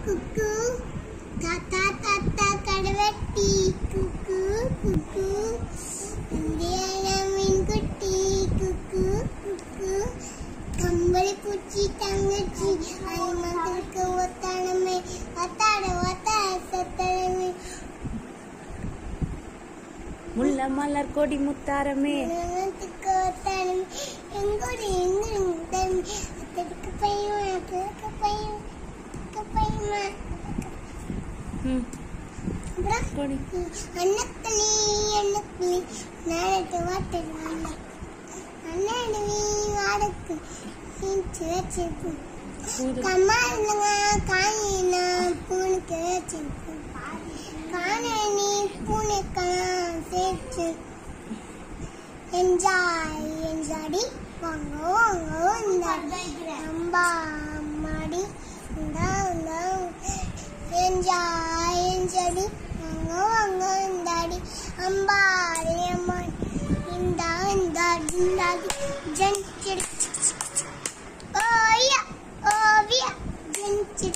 kukku, tata tata kadavatti, kukku, kukku, Indiana min kutty, kukku, kukku, kambali puchi tangachi, ay mangalku otaname, otada satarame, mulla malar kodi muttarame, mangalku otaname, engodi engudam, atakku payuma. Annakali, naanattu vaattirana. Annani vaadakku, hinchu vechirukku. Kamalanga kaayina poonukku vechirukku. Kaanani poonukku sechu. Enjoy, vango, amba, ammadi, enjoy, vango, ndadi, amba, amma, indadi, janchir, oh yeah, janchir,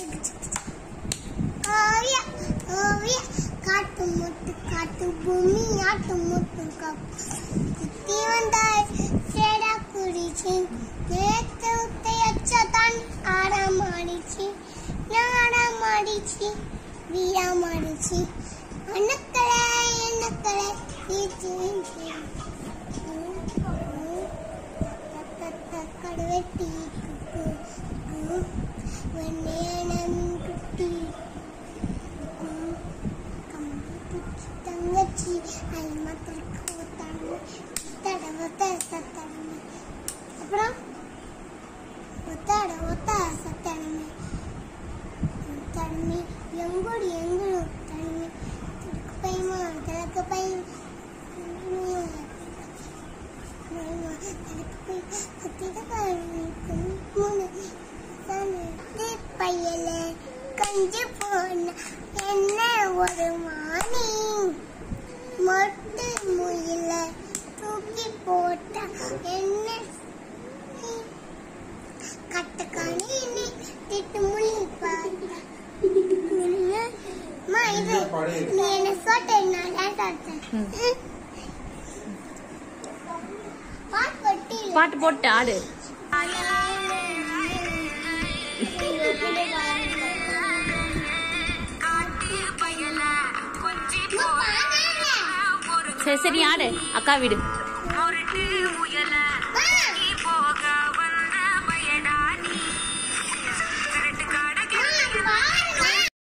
oh yeah, kaatu bumi, aattumuttu kappu, itti vandai, seda kurichi, nettu teyachatan, aada maadichi, naada maadichi, viya maadichi, annakale, ichi, tata kadavatti, kukku, Indiana min kutty, tangachi, ay mangalku otaname, otada satarame, appuram otada satarame, engudi otaname, talakku payuma, பையல கஞ்சி போன என்ன ஒரு மானி மொட்டு முயல தூக்கி போட்ட என்ன கட்டக்கானி திட்டு முள்ளி பாட்ட நீ என்ன சொட்ட நான் பாட்டு போட்டு ஆடு. சரி ஆடு, அக்கா வீடு.